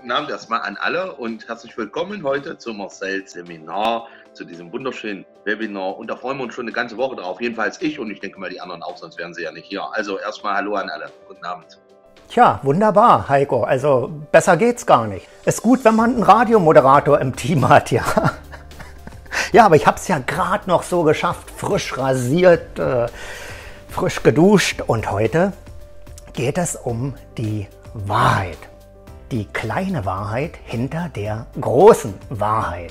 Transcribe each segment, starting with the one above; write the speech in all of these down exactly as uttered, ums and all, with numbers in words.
guten Abend erstmal an alle und herzlich willkommen heute zum Marcel-Seminar, zu diesem wunderschönen Webinar. Und da freuen wir uns schon eine ganze Woche drauf. Jedenfalls ich und ich denke mal die anderen auch, sonst wären sie ja nicht hier. Also erstmal Hallo an alle. Guten Abend. Tja, wunderbar, Heiko. Also besser geht's gar nicht. Ist gut, wenn man einen Radiomoderator im Team hat, ja. Ja, aber ich habe es ja gerade noch so geschafft, frisch rasiert, äh, frisch geduscht. Und heute geht es um die Wahrheit. Die kleine Wahrheit hinter der großen Wahrheit.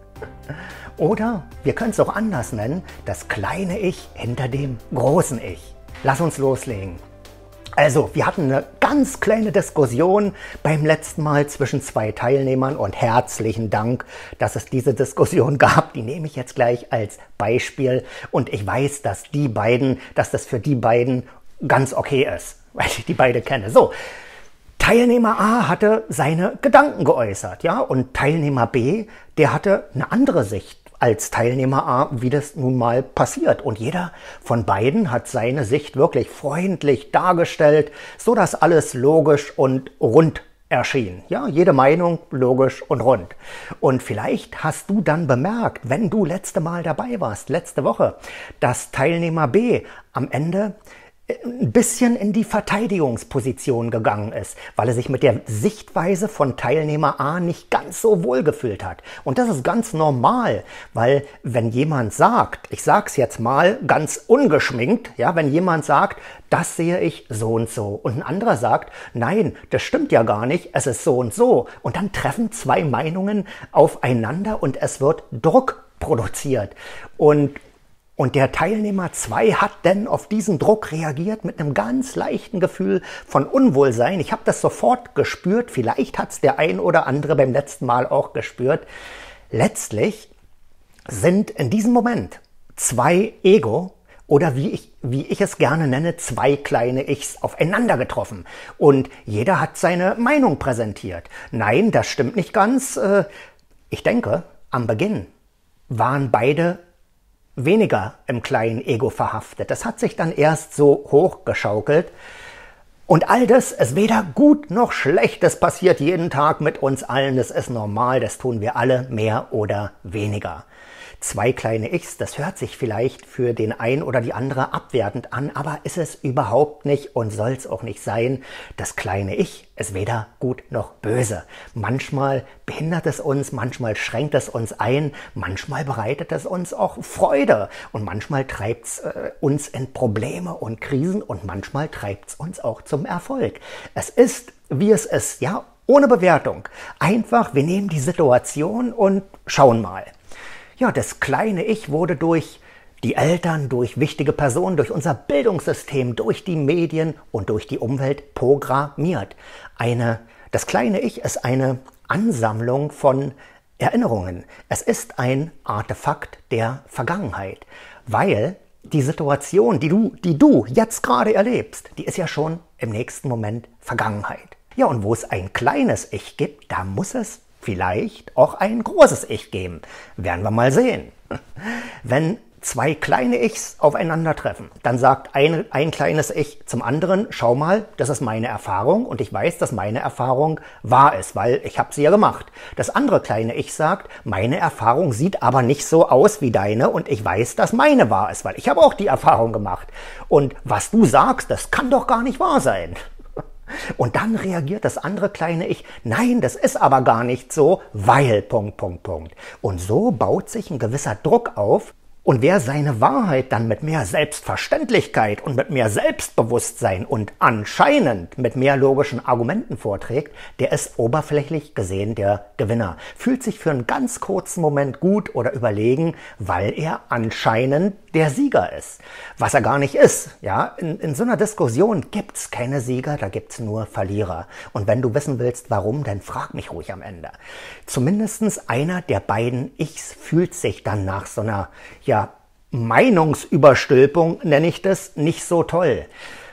Oder wir können es auch anders nennen, das kleine Ich hinter dem großen Ich. Lass uns loslegen. Also, wir hatten eine ganz kleine Diskussion beim letzten Mal zwischen zwei Teilnehmern und herzlichen Dank, dass es diese Diskussion gab. Die nehme ich jetzt gleich als Beispiel und ich weiß, dass die beiden, dass das für die beiden ganz okay ist, weil ich die beide kenne. So, Teilnehmer A hatte seine Gedanken geäußert, ja, und Teilnehmer B, der hatte eine andere Sicht als Teilnehmer A, wie das nun mal passiert. Und jeder von beiden hat seine Sicht wirklich freundlich dargestellt, so dass alles logisch und rund erschien. Ja, jede Meinung logisch und rund. Und vielleicht hast du dann bemerkt, wenn du letzte Mal dabei warst, letzte Woche, dass Teilnehmer B am Ende ein bisschen in die Verteidigungsposition gegangen ist, weil er sich mit der Sichtweise von Teilnehmer A nicht ganz so wohl gefühlt hat. Und das ist ganz normal, weil wenn jemand sagt, ich sag's jetzt mal ganz ungeschminkt, ja, wenn jemand sagt, das sehe ich so und so, und ein anderer sagt, nein, das stimmt ja gar nicht, es ist so und so, und dann treffen zwei Meinungen aufeinander und es wird Druck produziert. Und Und der Teilnehmer zwei hat denn auf diesen Druck reagiert mit einem ganz leichten Gefühl von Unwohlsein. Ich habe das sofort gespürt, vielleicht hat es der ein oder andere beim letzten Mal auch gespürt. Letztlich sind in diesem Moment zwei Ego oder wie ich, wie ich es gerne nenne, zwei kleine Ichs aufeinander getroffen. Und jeder hat seine Meinung präsentiert. Nein, das stimmt nicht ganz. Ich denke, am Beginn waren beide weniger im kleinen Ego verhaftet. Das hat sich dann erst so hochgeschaukelt. Und all das ist weder gut noch schlecht. Das passiert jeden Tag mit uns allen. Das ist normal. Das tun wir alle mehr oder weniger. Zwei kleine Ichs, das hört sich vielleicht für den einen oder die andere abwertend an, aber ist es überhaupt nicht und soll es auch nicht sein. Das kleine Ich ist weder gut noch böse. Manchmal behindert es uns, manchmal schränkt es uns ein, manchmal bereitet es uns auch Freude und manchmal treibt es äh, uns in Probleme und Krisen und manchmal treibt es uns auch zum Erfolg. Es ist, wie es ist, ja, ohne Bewertung. Einfach, wir nehmen die Situation und schauen mal. Ja, das kleine Ich wurde durch die Eltern, durch wichtige Personen, durch unser Bildungssystem, durch die Medien und durch die Umwelt programmiert. Eine, das kleine Ich ist eine Ansammlung von Erinnerungen. Es ist ein Artefakt der Vergangenheit, weil die Situation, die du, die du jetzt gerade erlebst, die ist ja schon im nächsten Moment Vergangenheit. Ja, und wo es ein kleines Ich gibt, da muss es vielleicht auch ein großes Ich geben. Werden wir mal sehen. Wenn zwei kleine Ichs aufeinandertreffen, dann sagt ein, ein kleines Ich zum anderen, schau mal, das ist meine Erfahrung und ich weiß, dass meine Erfahrung wahr ist, weil ich habe sie ja gemacht. Das andere kleine Ich sagt, meine Erfahrung sieht aber nicht so aus wie deine und ich weiß, dass meine wahr ist, weil ich habe auch die Erfahrung gemacht. Und was du sagst, das kann doch gar nicht wahr sein. Und dann reagiert das andere kleine Ich, nein, das ist aber gar nicht so, weil, Punkt, Punkt, Punkt. Und so baut sich ein gewisser Druck auf. Und wer seine Wahrheit dann mit mehr Selbstverständlichkeit und mit mehr Selbstbewusstsein und anscheinend mit mehr logischen Argumenten vorträgt, der ist oberflächlich gesehen der Gewinner. Fühlt sich für einen ganz kurzen Moment gut oder überlegen, weil er anscheinend der Sieger ist. Was er gar nicht ist. Ja, in, in so einer Diskussion gibt's keine Sieger, da gibt's nur Verlierer. Und wenn du wissen willst, warum, dann frag mich ruhig am Ende. Zumindestens einer der beiden Ichs fühlt sich dann nach so einer, ja, Meinungsüberstülpung, nenne ich das, nicht so toll.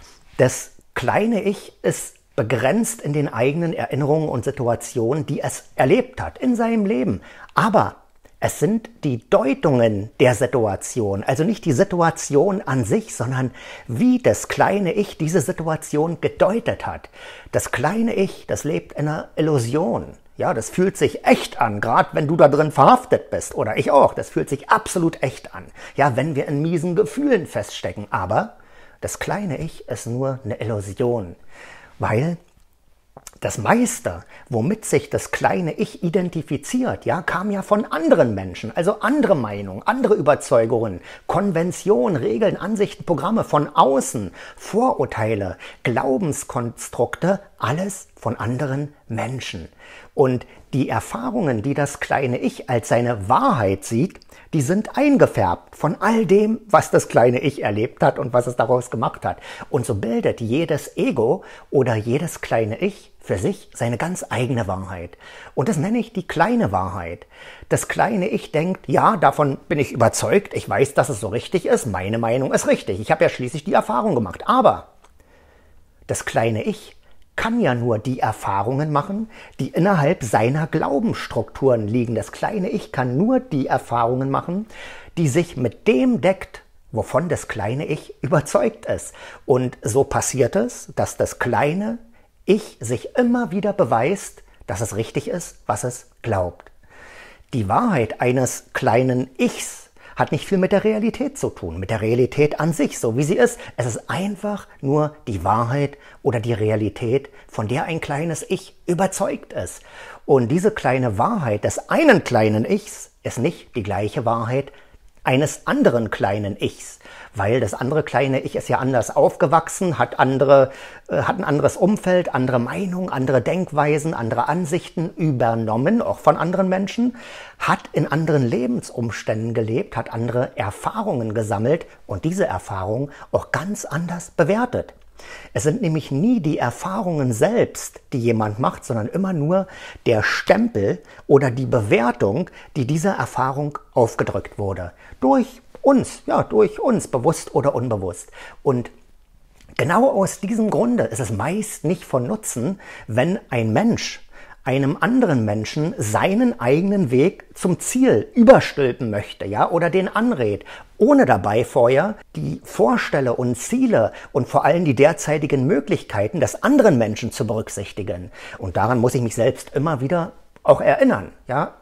Das kleine Ich ist begrenzt in den eigenen Erinnerungen und Situationen, die es erlebt hat in seinem Leben. Aber Es sind die Deutungen der Situation, also nicht die Situation an sich, sondern wie das kleine Ich diese Situation gedeutet hat. Das kleine Ich, das lebt in einer Illusion. Ja, das fühlt sich echt an, gerade wenn du da drin verhaftet bist, oder ich auch, das fühlt sich absolut echt an. Ja, wenn wir in miesen Gefühlen feststecken, aber das kleine Ich ist nur eine Illusion, weil das meiste, womit sich das kleine Ich identifiziert, ja, kam ja von anderen Menschen, also andere Meinungen, andere Überzeugungen, Konventionen, Regeln, Ansichten, Programme von außen, Vorurteile, Glaubenskonstrukte, alles von anderen Menschen. Und die Erfahrungen, die das kleine Ich als seine Wahrheit sieht, die sind eingefärbt von all dem, was das kleine Ich erlebt hat und was es daraus gemacht hat. Und so bildet jedes Ego oder jedes kleine Ich für sich seine ganz eigene Wahrheit. Und das nenne ich die kleine Wahrheit. Das kleine Ich denkt, ja, davon bin ich überzeugt, ich weiß, dass es so richtig ist, meine Meinung ist richtig. Ich habe ja schließlich die Erfahrung gemacht. Aber das kleine Ich kann ja nur die Erfahrungen machen, die innerhalb seiner Glaubensstrukturen liegen. Das kleine Ich kann nur die Erfahrungen machen, die sich mit dem deckt, wovon das kleine Ich überzeugt ist. Und so passiert es, dass das kleine Ich sich immer wieder beweist, dass es richtig ist, was es glaubt. Die Wahrheit eines kleinen Ichs hat nicht viel mit der Realität zu tun, mit der Realität an sich, so wie sie ist. Es ist einfach nur die Wahrheit oder die Realität, von der ein kleines Ich überzeugt ist. Und diese kleine Wahrheit des einen kleinen Ichs ist nicht die gleiche Wahrheit eines anderen kleinen Ichs, weil das andere kleine Ich ist ja anders aufgewachsen, hat andere, äh, hat ein anderes Umfeld, andere Meinungen, andere Denkweisen, andere Ansichten übernommen, auch von anderen Menschen, hat in anderen Lebensumständen gelebt, hat andere Erfahrungen gesammelt und diese Erfahrungen auch ganz anders bewertet. Es sind nämlich nie die Erfahrungen selbst, die jemand macht, sondern immer nur der Stempel oder die Bewertung, die dieser Erfahrung aufgedrückt wurde. Durch uns, ja, durch uns, bewusst oder unbewusst. Und genau aus diesem Grunde ist es meist nicht von Nutzen, wenn ein Mensch einem anderen Menschen seinen eigenen Weg zum Ziel überstülpen möchte, ja, oder den anrät, ohne dabei vorher die Vorstellungen und Ziele und vor allem die derzeitigen Möglichkeiten des anderen Menschen zu berücksichtigen. Und daran muss ich mich selbst immer wieder auch erinnern, ja.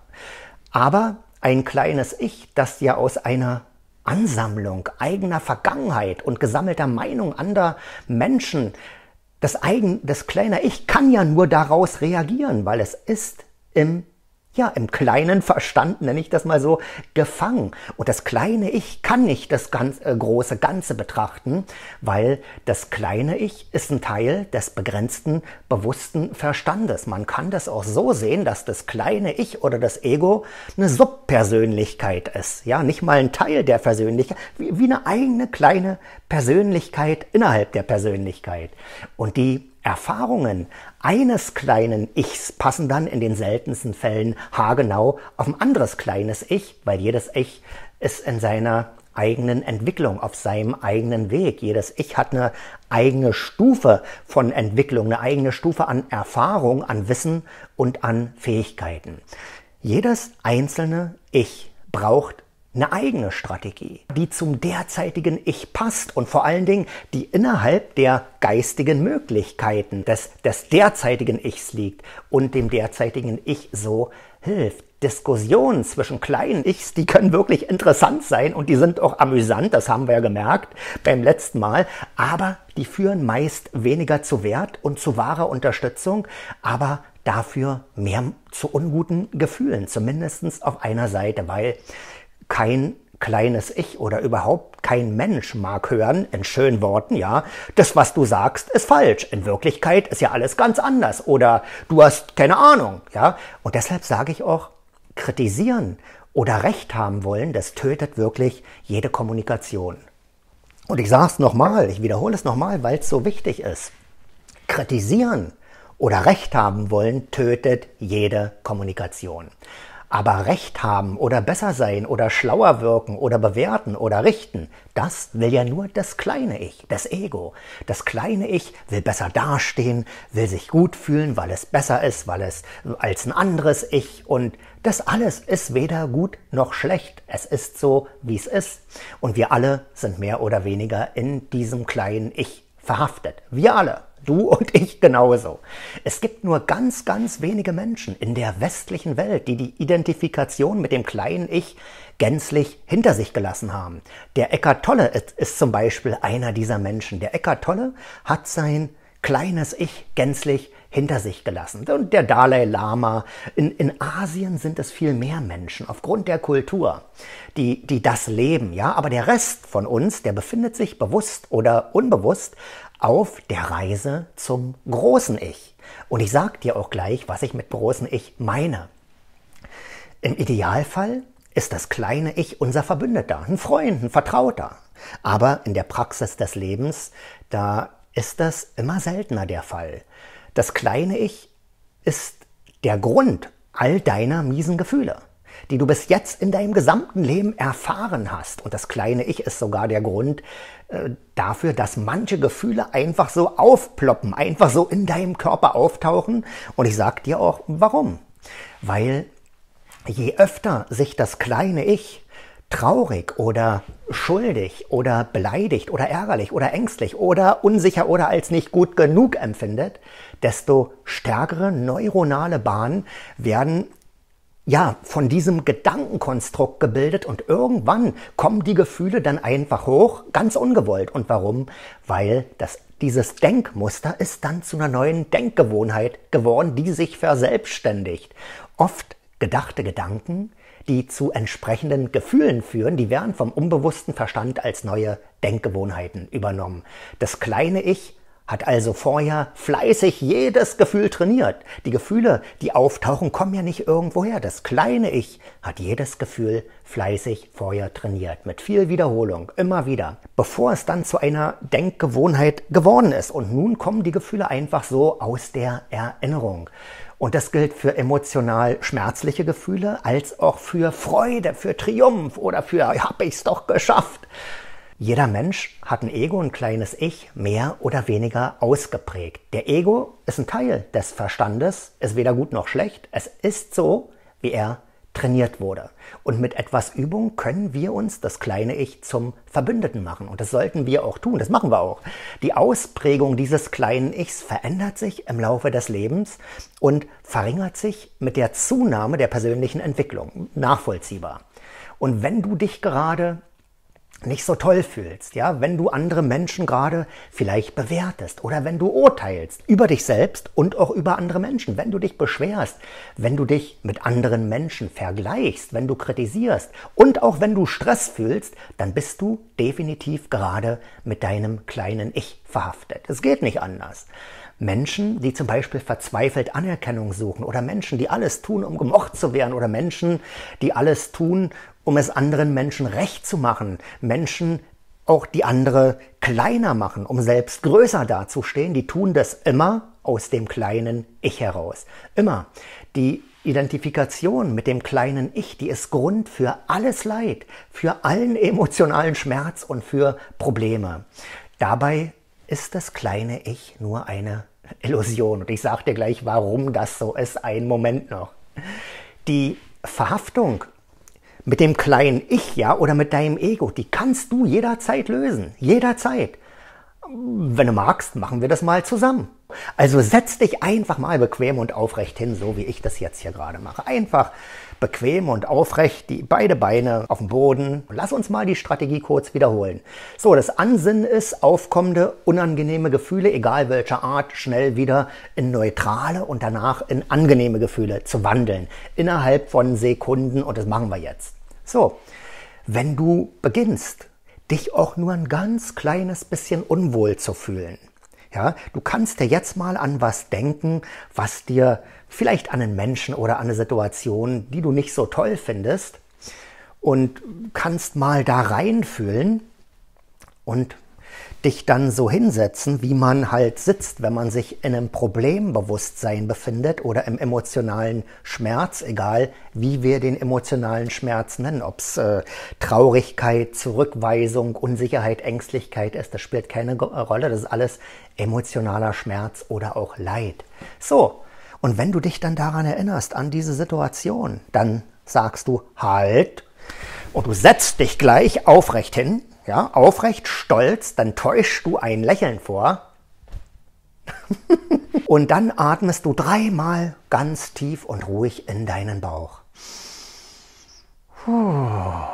Aber ein kleines Ich, das ja aus einer Ansammlung eigener Vergangenheit und gesammelter Meinung anderer Menschen, das, eigen, das kleine Ich kann ja nur daraus reagieren, weil es ist im, ja, im kleinen Verstand, nenne ich das mal so, gefangen. Und das kleine Ich kann nicht das ganz, äh, große Ganze betrachten, weil das kleine Ich ist ein Teil des begrenzten, bewussten Verstandes. Man kann das auch so sehen, dass das kleine Ich oder das Ego eine Subpersönlichkeit ist. Ja, nicht mal ein Teil der Persönlichkeit, wie, wie eine eigene kleine Persönlichkeit innerhalb der Persönlichkeit. Und die Erfahrungen eines kleinen Ichs passen dann in den seltensten Fällen haargenau auf ein anderes kleines Ich, weil jedes Ich ist in seiner eigenen Entwicklung, auf seinem eigenen Weg. Jedes Ich hat eine eigene Stufe von Entwicklung, eine eigene Stufe an Erfahrung, an Wissen und an Fähigkeiten. Jedes einzelne Ich braucht eine eigene Strategie, die zum derzeitigen Ich passt und vor allen Dingen, die innerhalb der geistigen Möglichkeiten des, des derzeitigen Ichs liegt und dem derzeitigen Ich so hilft. Diskussionen zwischen kleinen Ichs, die können wirklich interessant sein und die sind auch amüsant, das haben wir ja gemerkt beim letzten Mal, aber die führen meist weniger zu Wert und zu wahrer Unterstützung, aber dafür mehr zu unguten Gefühlen, zumindest auf einer Seite, weil kein kleines Ich oder überhaupt kein Mensch mag hören, in schönen Worten, ja, das, was du sagst, ist falsch. In Wirklichkeit ist ja alles ganz anders oder du hast keine Ahnung, ja. Und deshalb sage ich auch, kritisieren oder Recht haben wollen, das tötet wirklich jede Kommunikation. Und ich sage es nochmal, ich wiederhole es nochmal, weil es so wichtig ist. Kritisieren oder Recht haben wollen, tötet jede Kommunikation. Aber Recht haben oder besser sein oder schlauer wirken oder bewerten oder richten, das will ja nur das kleine Ich, das Ego. Das kleine Ich will besser dastehen, will sich gut fühlen, weil es besser ist, weil es als ein anderes Ich, und das alles ist weder gut noch schlecht. Es ist so, wie es ist. Und wir alle sind mehr oder weniger in diesem kleinen Ich verhaftet. Wir alle. Du und ich genauso. Es gibt nur ganz, ganz wenige Menschen in der westlichen Welt, die die Identifikation mit dem kleinen Ich gänzlich hinter sich gelassen haben. Der Eckhart Tolle ist, ist zum Beispiel einer dieser Menschen. Der Eckhart Tolle hat sein kleines Ich gänzlich hinter sich gelassen. Und der Dalai Lama. In, in Asien sind es viel mehr Menschen aufgrund der Kultur, die, die das leben. Ja? Aber der Rest von uns, der befindet sich bewusst oder unbewusst auf der Reise zum großen Ich. Und ich sage dir auch gleich, was ich mit großen Ich meine. Im Idealfall ist das kleine Ich unser Verbündeter, ein Freund, ein Vertrauter. Aber in der Praxis des Lebens, da ist das immer seltener der Fall. Das kleine Ich ist der Grund all deiner miesen Gefühle, die du bis jetzt in deinem gesamten Leben erfahren hast. Und das kleine Ich ist sogar der Grund äh, dafür, dass manche Gefühle einfach so aufploppen, einfach so in deinem Körper auftauchen. Und ich sage dir auch, warum. Weil je öfter sich das kleine Ich traurig oder schuldig oder beleidigt oder ärgerlich oder ängstlich oder unsicher oder als nicht gut genug empfindet, desto stärkere neuronale Bahnen werden ja von diesem Gedankenkonstrukt gebildet, und irgendwann kommen die Gefühle dann einfach hoch, ganz ungewollt. Und warum? Weil das, dieses Denkmuster ist dann zu einer neuen Denkgewohnheit geworden, die sich verselbstständigt. Oft gedachte Gedanken, die zu entsprechenden Gefühlen führen, die werden vom unbewussten Verstand als neue Denkgewohnheiten übernommen. Das kleine Ich hat also vorher fleißig jedes Gefühl trainiert. Die Gefühle, die auftauchen, kommen ja nicht irgendwoher. Das kleine Ich hat jedes Gefühl fleißig vorher trainiert. Mit viel Wiederholung, immer wieder. Bevor es dann zu einer Denkgewohnheit geworden ist. Und nun kommen die Gefühle einfach so aus der Erinnerung. Und das gilt für emotional schmerzliche Gefühle, als auch für Freude, für Triumph oder für hab ich's doch geschafft. Jeder Mensch hat ein Ego, ein kleines Ich, mehr oder weniger ausgeprägt. Der Ego ist ein Teil des Verstandes, ist weder gut noch schlecht. Es ist so, wie er trainiert wurde. Und mit etwas Übung können wir uns das kleine Ich zum Verbündeten machen. Und das sollten wir auch tun, das machen wir auch. Die Ausprägung dieses kleinen Ichs verändert sich im Laufe des Lebens und verringert sich mit der Zunahme der persönlichen Entwicklung. Nachvollziehbar. Und wenn du dich gerade nicht so toll fühlst, ja, wenn du andere Menschen gerade vielleicht bewertest oder wenn du urteilst über dich selbst und auch über andere Menschen, wenn du dich beschwerst, wenn du dich mit anderen Menschen vergleichst, wenn du kritisierst und auch wenn du Stress fühlst, dann bist du definitiv gerade mit deinem kleinen Ich verhaftet. Es geht nicht anders. Menschen, die zum Beispiel verzweifelt Anerkennung suchen oder Menschen, die alles tun, um gemocht zu werden oder Menschen, die alles tun, um es anderen Menschen recht zu machen. Menschen, auch die andere kleiner machen, um selbst größer dazustehen, die tun das immer aus dem kleinen Ich heraus. Immer. Die Identifikation mit dem kleinen Ich, die ist Grund für alles Leid, für allen emotionalen Schmerz und für Probleme. Dabei ist das kleine Ich nur eine Illusion. Und ich sage dir gleich, warum das so ist. Einen Moment noch. Die Verhaftung mit dem kleinen Ich, ja, oder mit deinem Ego, die kannst du jederzeit lösen. Jederzeit. Wenn du magst, machen wir das mal zusammen. Also setz dich einfach mal bequem und aufrecht hin, so wie ich das jetzt hier gerade mache. Einfach bequem und aufrecht, die beide Beine auf dem Boden. Lass uns mal die Strategie kurz wiederholen. So, das Ansinnen ist, aufkommende, unangenehme Gefühle, egal welcher Art, schnell wieder in neutrale und danach in angenehme Gefühle zu wandeln. Innerhalb von Sekunden, und das machen wir jetzt. So, wenn du beginnst, dich auch nur ein ganz kleines bisschen unwohl zu fühlen. Ja, du kannst dir jetzt mal an was denken, was dir vielleicht an einen Menschen oder an eine Situation, die du nicht so toll findest, und kannst mal da reinfühlen und dich dann so hinsetzen, wie man halt sitzt, wenn man sich in einem Problembewusstsein befindet oder im emotionalen Schmerz, egal wie wir den emotionalen Schmerz nennen, ob es äh, Traurigkeit, Zurückweisung, Unsicherheit, Ängstlichkeit ist, das spielt keine Rolle, das ist alles emotionaler Schmerz oder auch Leid. So, und wenn du dich dann daran erinnerst, an diese Situation, dann sagst du halt und du setzt dich gleich aufrecht hin, ja, aufrecht, stolz, dann täuschst du ein Lächeln vor und dann atmest du dreimal ganz tief und ruhig in deinen Bauch. Puh.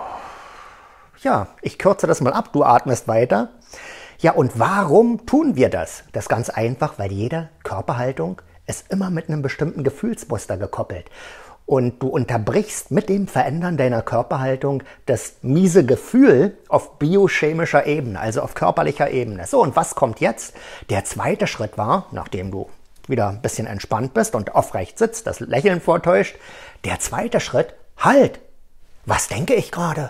Ja, ich kürze das mal ab, du atmest weiter. Ja, und warum tun wir das? Das ist ganz einfach, weil jede Körperhaltung ist immer mit einem bestimmten Gefühlsmuster gekoppelt. Und du unterbrichst mit dem Verändern deiner Körperhaltung das miese Gefühl auf biochemischer Ebene, also auf körperlicher Ebene. So, und was kommt jetzt? Der zweite Schritt war, nachdem du wieder ein bisschen entspannt bist und aufrecht sitzt, das Lächeln vortäuscht, der zweite Schritt, halt! Was denke ich gerade?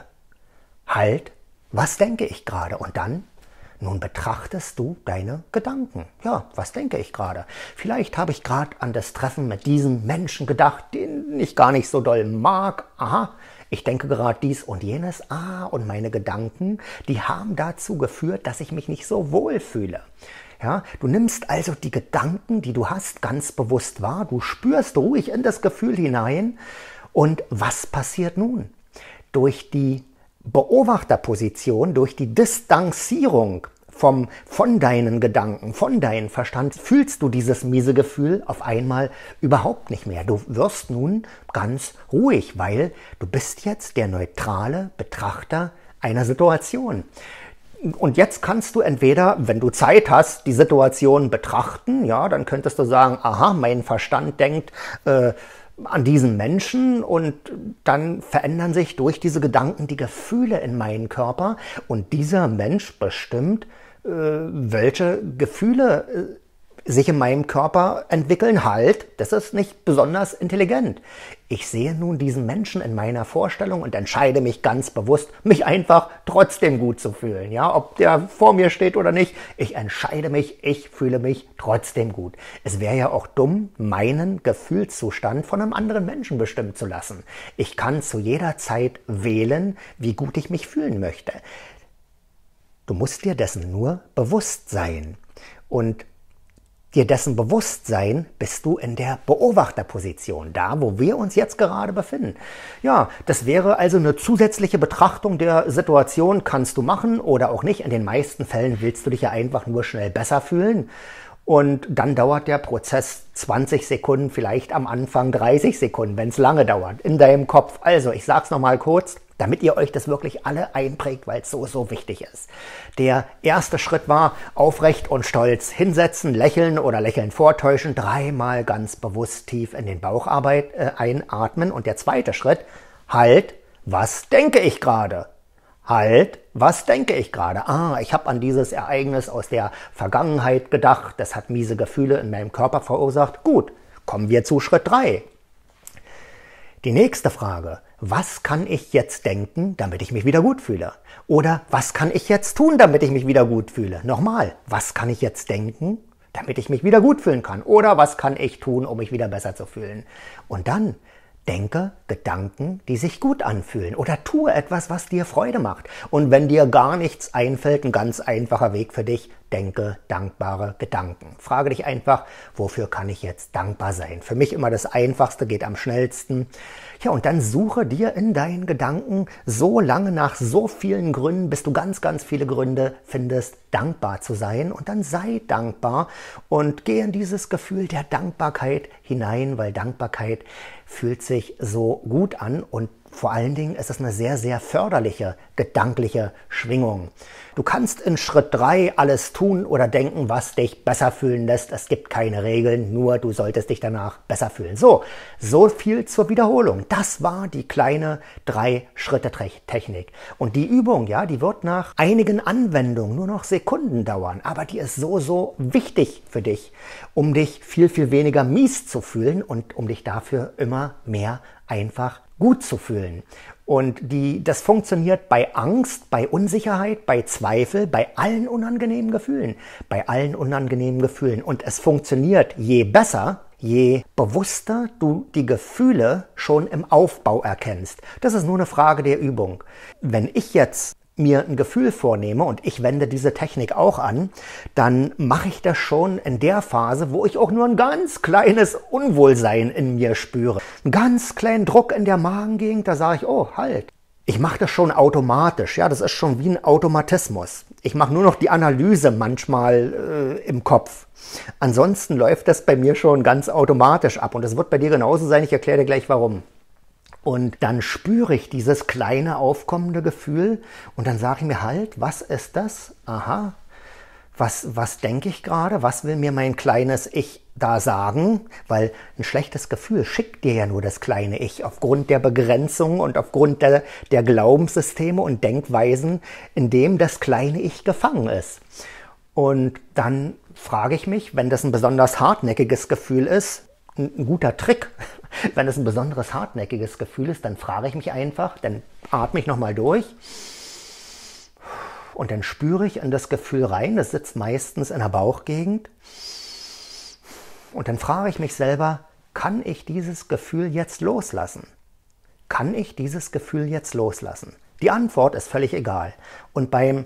Halt! Was denke ich gerade? Und dann? Nun betrachtest du deine Gedanken. Ja, was denke ich gerade? Vielleicht habe ich gerade an das Treffen mit diesem Menschen gedacht, den ich gar nicht so doll mag. Aha, ich denke gerade dies und jenes. Ah, und meine Gedanken, die haben dazu geführt, dass ich mich nicht so wohl fühle. Ja, du nimmst also die Gedanken, die du hast, ganz bewusst wahr. Du spürst ruhig in das Gefühl hinein. Und was passiert nun? Durch die Beobachterposition, durch die Distanzierung vom, von deinen Gedanken, von deinem Verstand, fühlst du dieses miese Gefühl auf einmal überhaupt nicht mehr. Du wirst nun ganz ruhig, weil du bist jetzt der neutrale Betrachter einer Situation. Und jetzt kannst du entweder, wenn du Zeit hast, die Situation betrachten, ja, dann könntest du sagen, aha, mein Verstand denkt, äh, an diesen Menschen und dann verändern sich durch diese Gedanken die Gefühle in meinem Körper und dieser Mensch bestimmt, äh, welche Gefühle äh, sich in meinem Körper entwickeln. Halt, das ist nicht besonders intelligent. Ich sehe nun diesen Menschen in meiner Vorstellung und entscheide mich ganz bewusst, mich einfach trotzdem gut zu fühlen. Ja, ob der vor mir steht oder nicht, ich entscheide mich, ich fühle mich trotzdem gut. Es wäre ja auch dumm, meinen Gefühlszustand von einem anderen Menschen bestimmen zu lassen. Ich kann zu jeder Zeit wählen, wie gut ich mich fühlen möchte. Du musst dir dessen nur bewusst sein. Und dir dessen bewusst sein, bist du in der Beobachterposition, da wo wir uns jetzt gerade befinden. Ja, das wäre also eine zusätzliche Betrachtung der Situation, kannst du machen oder auch nicht. In den meisten Fällen willst du dich ja einfach nur schnell besser fühlen. Und dann dauert der Prozess zwanzig Sekunden, vielleicht am Anfang dreißig Sekunden, wenn es lange dauert, in deinem Kopf. Also, ich sag's nochmal kurz, damit ihr euch das wirklich alle einprägt, weil es so, so wichtig ist. Der erste Schritt war, aufrecht und stolz hinsetzen, lächeln oder lächeln vortäuschen, dreimal ganz bewusst tief in den Bauch arbeit, äh, einatmen. Und der zweite Schritt, halt, was denke ich gerade? Halt, was denke ich gerade? Ah, ich habe an dieses Ereignis aus der Vergangenheit gedacht, das hat miese Gefühle in meinem Körper verursacht. Gut, kommen wir zu Schritt drei. Die nächste Frage, was kann ich jetzt denken, damit ich mich wieder gut fühle? Oder was kann ich jetzt tun, damit ich mich wieder gut fühle? Nochmal, was kann ich jetzt denken, damit ich mich wieder gut fühlen kann? Oder was kann ich tun, um mich wieder besser zu fühlen? Und dann denke Gedanken, die sich gut anfühlen oder tue etwas, was dir Freude macht. Und wenn dir gar nichts einfällt, ein ganz einfacher Weg für dich, denke dankbare Gedanken. Frage dich einfach, wofür kann ich jetzt dankbar sein? Für mich immer das Einfachste, geht am schnellsten. Ja, und dann suche dir in deinen Gedanken so lange nach so vielen Gründen, bis du ganz, ganz viele Gründe findest, dankbar zu sein. Und dann sei dankbar und geh in dieses Gefühl der Dankbarkeit hinein, weil Dankbarkeit fühlt sich so gut an und vor allen Dingen ist es eine sehr, sehr förderliche, gedankliche Schwingung. Du kannst in Schritt drei alles tun oder denken, was dich besser fühlen lässt. Es gibt keine Regeln, nur du solltest dich danach besser fühlen. So, so viel zur Wiederholung. Das war die kleine Drei-Schritte-Technik. Und die Übung, ja, die wird nach einigen Anwendungen nur noch Sekunden dauern. Aber die ist so, so wichtig für dich, um dich viel, viel weniger mies zu fühlen und um dich dafür immer mehr einfach gut zu fühlen. Und die, das funktioniert bei Angst, bei Unsicherheit, bei Zweifel, bei allen unangenehmen Gefühlen. Bei allen unangenehmen Gefühlen. Und es funktioniert je besser, je bewusster du die Gefühle schon im Aufbau erkennst. Das ist nur eine Frage der Übung. Wenn ich jetzt mir ein Gefühl vornehme und ich wende diese Technik auch an, dann mache ich das schon in der Phase, wo ich auch nur ein ganz kleines Unwohlsein in mir spüre. Einen ganz kleinen Druck in der Magengegend, da sage ich, oh, halt. Ich mache das schon automatisch, ja, das ist schon wie ein Automatismus. Ich mache nur noch die Analyse manchmal äh, im Kopf. Ansonsten läuft das bei mir schon ganz automatisch ab und das wird bei dir genauso sein, ich erkläre dir gleich warum. Und dann spüre ich dieses kleine aufkommende Gefühl und dann sage ich mir halt, was ist das? Aha, was, was denke ich gerade? Was will mir mein kleines Ich da sagen? Weil ein schlechtes Gefühl schickt dir ja nur das kleine Ich aufgrund der Begrenzung und aufgrund der, der Glaubenssysteme und Denkweisen, in dem das kleine Ich gefangen ist. Und dann frage ich mich, wenn das ein besonders hartnäckiges Gefühl ist, ein, ein guter Trick, wenn es ein besonderes hartnäckiges Gefühl ist, dann frage ich mich einfach, dann atme ich nochmal durch und dann spüre ich in das Gefühl rein, das sitzt meistens in der Bauchgegend und dann frage ich mich selber, kann ich dieses Gefühl jetzt loslassen? Kann ich dieses Gefühl jetzt loslassen? Die Antwort ist völlig egal. Und beim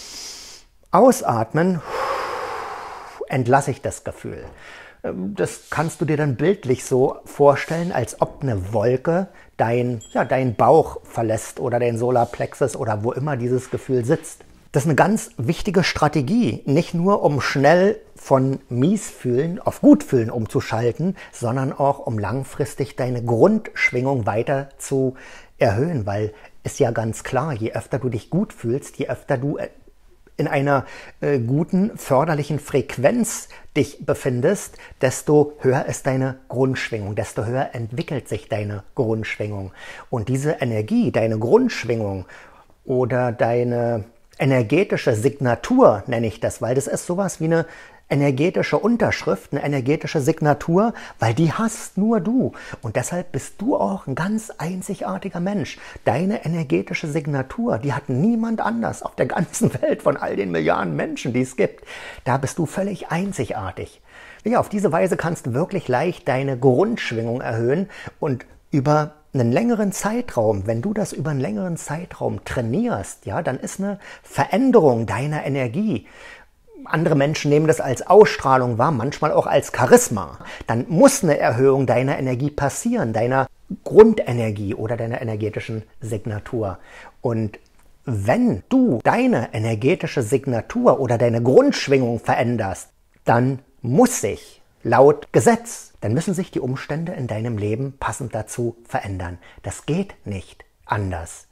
Ausatmen entlasse ich das Gefühl. Das kannst du dir dann bildlich so vorstellen, als ob eine Wolke dein, ja, deinen Bauch verlässt oder den Solarplexus oder wo immer dieses Gefühl sitzt. Das ist eine ganz wichtige Strategie, nicht nur um schnell von Miesfühlen auf Gutfühlen umzuschalten, sondern auch um langfristig deine Grundschwingung weiter zu erhöhen, weil ist ja ganz klar, je öfter du dich gut fühlst, je öfter du in einer äh, guten, förderlichen Frequenz dich befindest, desto höher ist deine Grundschwingung, desto höher entwickelt sich deine Grundschwingung. Und diese Energie, deine Grundschwingung oder deine energetische Signatur, nenne ich das, weil das ist sowas wie eine energetische Unterschrift, eine energetische Signatur, weil die hast nur du. Und deshalb bist du auch ein ganz einzigartiger Mensch. Deine energetische Signatur, die hat niemand anders auf der ganzen Welt von all den Milliarden Menschen, die es gibt. Da bist du völlig einzigartig. Ja, auf diese Weise kannst du wirklich leicht deine Grundschwingung erhöhen und über einen längeren Zeitraum, wenn du das über einen längeren Zeitraum trainierst, ja, dann ist eine Veränderung deiner Energie. Andere Menschen nehmen das als Ausstrahlung wahr, manchmal auch als Charisma. Dann muss eine Erhöhung deiner Energie passieren, deiner Grundenergie oder deiner energetischen Signatur. Und wenn du deine energetische Signatur oder deine Grundschwingung veränderst, dann muss sich laut Gesetz, dann müssen sich die Umstände in deinem Leben passend dazu verändern. Das geht nicht anders.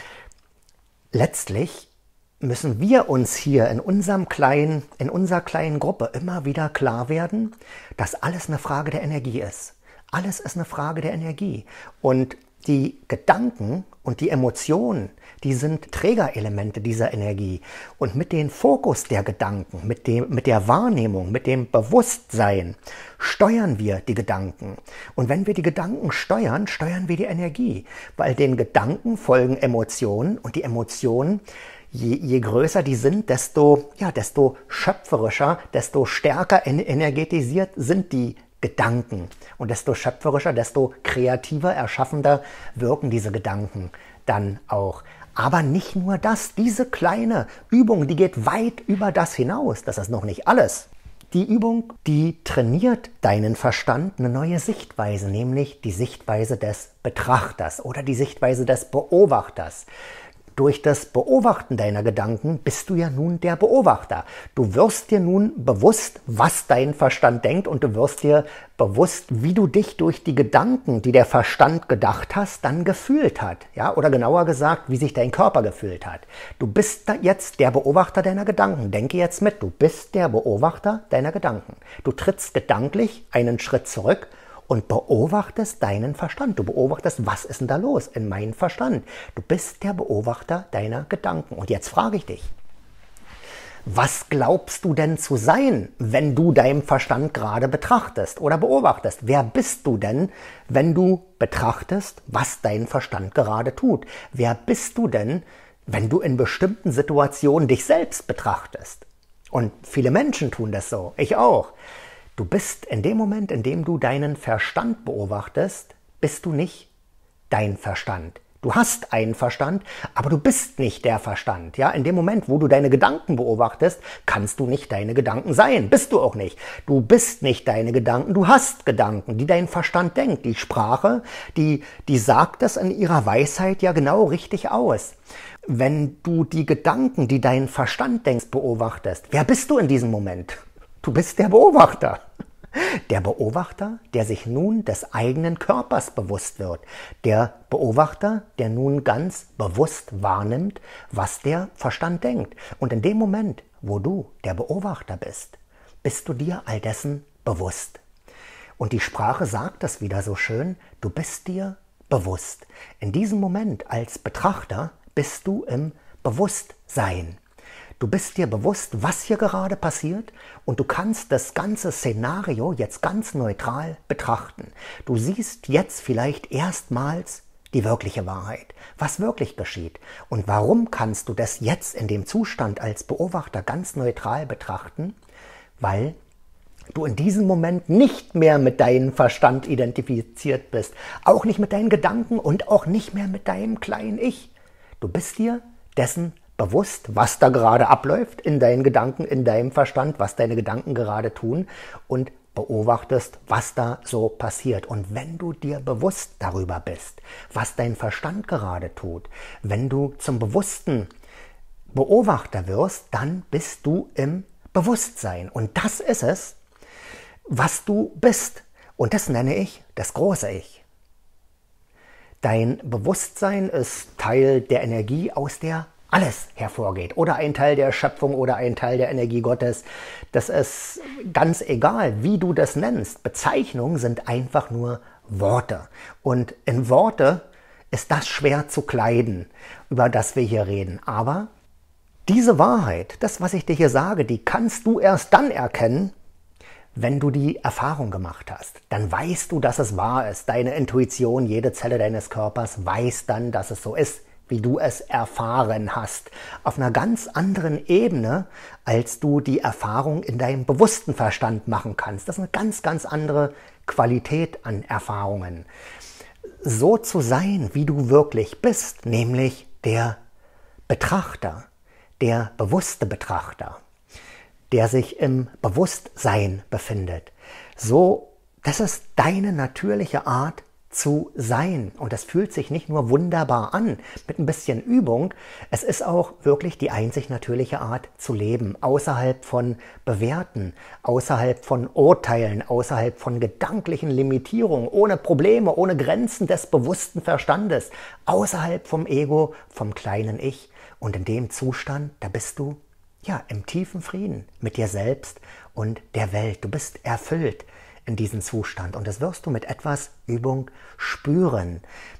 Letztlich müssen wir uns hier in unserem kleinen, in unserer kleinen Gruppe immer wieder klar werden, dass alles eine Frage der Energie ist. Alles ist eine Frage der Energie. Und die Gedanken und die Emotionen, die sind Trägerelemente dieser Energie. Und mit dem Fokus der Gedanken, mit dem, mit der Wahrnehmung, mit dem Bewusstsein steuern wir die Gedanken. Und wenn wir die Gedanken steuern, steuern wir die Energie. Weil den Gedanken folgen Emotionen und die Emotionen, Je, je größer die sind, desto, ja, desto schöpferischer, desto stärker energetisiert sind die Gedanken. Und desto schöpferischer, desto kreativer, erschaffender wirken diese Gedanken dann auch. Aber nicht nur das, diese kleine Übung, die geht weit über das hinaus. Das ist noch nicht alles. Die Übung, die trainiert deinen Verstand eine neue Sichtweise, nämlich die Sichtweise des Betrachters oder die Sichtweise des Beobachters. Durch das Beobachten deiner Gedanken bist du ja nun der Beobachter. Du wirst dir nun bewusst, was dein Verstand denkt und du wirst dir bewusst, wie du dich durch die Gedanken, die der Verstand gedacht hast, dann gefühlt hat. Ja? Oder genauer gesagt, wie sich dein Körper gefühlt hat. Du bist jetzt der Beobachter deiner Gedanken. Denke jetzt mit, du bist der Beobachter deiner Gedanken. Du trittst gedanklich einen Schritt zurück und beobachtest deinen Verstand. Du beobachtest, was ist denn da los in meinem Verstand? Du bist der Beobachter deiner Gedanken. Und jetzt frage ich dich, Was glaubst du denn zu sein, wenn du deinen Verstand gerade betrachtest oder beobachtest? Wer bist du denn, wenn du betrachtest, was dein Verstand gerade tut? Wer bist du denn, wenn du in bestimmten Situationen dich selbst betrachtest? Und viele Menschen tun das so, ich auch. Du bist in dem Moment, in dem du deinen Verstand beobachtest, bist du nicht dein Verstand. Du hast einen Verstand, aber du bist nicht der Verstand. Ja, in dem Moment, wo du deine Gedanken beobachtest, kannst du nicht deine Gedanken sein. Bist du auch nicht. Du bist nicht deine Gedanken. Du hast Gedanken, die dein Verstand denkt. Die Sprache, die, die sagt das in ihrer Weisheit ja genau richtig aus. Wenn du die Gedanken, die dein Verstand denkst, beobachtest, wer bist du in diesem Moment? Du bist der Beobachter. Der Beobachter, der sich nun des eigenen Körpers bewusst wird. Der Beobachter, der nun ganz bewusst wahrnimmt, was der Verstand denkt. Und in dem Moment, wo du der Beobachter bist, bist du dir all dessen bewusst. Und die Sprache sagt das wieder so schön, du bist dir bewusst. In diesem Moment als Betrachter bist du im Bewusstsein. Du bist dir bewusst, was hier gerade passiert und du kannst das ganze Szenario jetzt ganz neutral betrachten. Du siehst jetzt vielleicht erstmals die wirkliche Wahrheit, was wirklich geschieht. Und warum kannst du das jetzt in dem Zustand als Beobachter ganz neutral betrachten? Weil du in diesem Moment nicht mehr mit deinem Verstand identifiziert bist, auch nicht mit deinen Gedanken und auch nicht mehr mit deinem kleinen Ich. Du bist dir dessen bewusst, was da gerade abläuft in deinen Gedanken, in deinem Verstand, was deine Gedanken gerade tun und beobachtest, was da so passiert. Und wenn du dir bewusst darüber bist, was dein Verstand gerade tut, wenn du zum bewussten Beobachter wirst, dann bist du im Bewusstsein. Und das ist es, was du bist. Und das nenne ich das große Ich. Dein Bewusstsein ist Teil der Energie, aus der alles hervorgeht. Oder ein Teil der Schöpfung oder ein Teil der Energie Gottes. Das ist ganz egal, wie du das nennst. Bezeichnungen sind einfach nur Worte. Und in Worte ist das schwer zu kleiden, über das wir hier reden. Aber diese Wahrheit, das, was ich dir hier sage, die kannst du erst dann erkennen, wenn du die Erfahrung gemacht hast. Dann weißt du, dass es wahr ist. Deine Intuition, jede Zelle deines Körpers weiß dann, dass es so ist, wie du es erfahren hast. Auf einer ganz anderen Ebene, als du die Erfahrung in deinem bewussten Verstand machen kannst. Das ist eine ganz, ganz andere Qualität an Erfahrungen. So zu sein, wie du wirklich bist, nämlich der Betrachter, der bewusste Betrachter, der sich im Bewusstsein befindet. So, das ist deine natürliche Art zu sein. Und das fühlt sich nicht nur wunderbar an, mit ein bisschen Übung, es ist auch wirklich die einzig natürliche Art zu leben, außerhalb von Bewerten, außerhalb von Urteilen, außerhalb von gedanklichen Limitierungen, ohne Probleme, ohne Grenzen des bewussten Verstandes, außerhalb vom Ego, vom kleinen Ich. Und in dem Zustand, da bist du ja im tiefen Frieden mit dir selbst und der Welt. Du bist erfüllt in diesem Zustand. Und das wirst du mit etwas Übung spüren.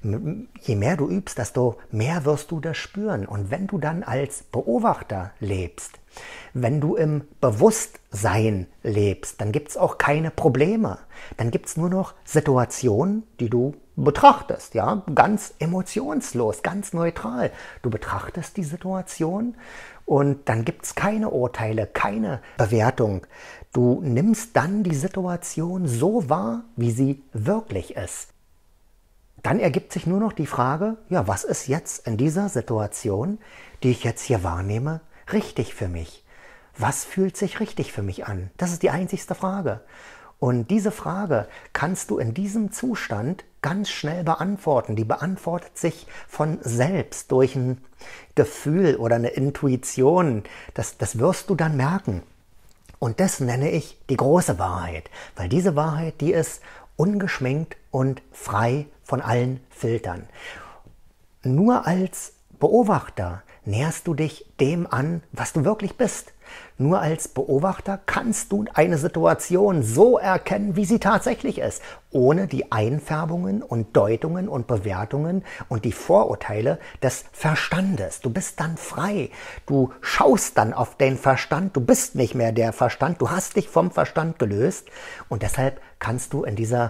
Je mehr du übst, desto mehr wirst du das spüren. Und wenn du dann als Beobachter lebst, wenn du im Bewusstsein lebst, dann gibt es auch keine Probleme. Dann gibt es nur noch Situationen, die du betrachtest, ja, ganz emotionslos, ganz neutral. Du betrachtest die Situation und dann gibt es keine Urteile, keine Bewertung. Du nimmst dann die Situation so wahr, wie sie wirklich ist. Dann ergibt sich nur noch die Frage, ja, was ist jetzt in dieser Situation, die ich jetzt hier wahrnehme, richtig für mich? Was fühlt sich richtig für mich an? Das ist die einzigste Frage. Und diese Frage kannst du in diesem Zustand ganz schnell beantworten. Die beantwortet sich von selbst durch ein Gefühl oder eine Intuition. Das, das wirst du dann merken. Und das nenne ich die große Wahrheit. Weil diese Wahrheit, die ist ungeschminkt und frei von allen Filtern. Nur als Beobachter näherst du dich dem an, was du wirklich bist. Nur als Beobachter kannst du eine Situation so erkennen, wie sie tatsächlich ist, ohne die Einfärbungen und Deutungen und Bewertungen und die Vorurteile des Verstandes. Du bist dann frei. Du schaust dann auf den Verstand. Du bist nicht mehr der Verstand. Du hast dich vom Verstand gelöst. Und deshalb kannst du in dieser